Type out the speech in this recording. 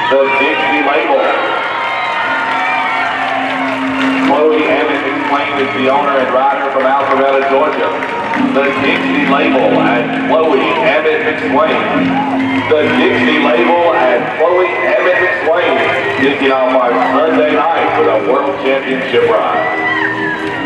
the Dixie label. Chloe Abbott McSwain is the owner and rider from Alpharetta, Georgia. The Dixie label and Chloe Abbott McSwain. The Dixie label and Chloe Abbott McSwain kicking off our Sunday night with a World Championship ride.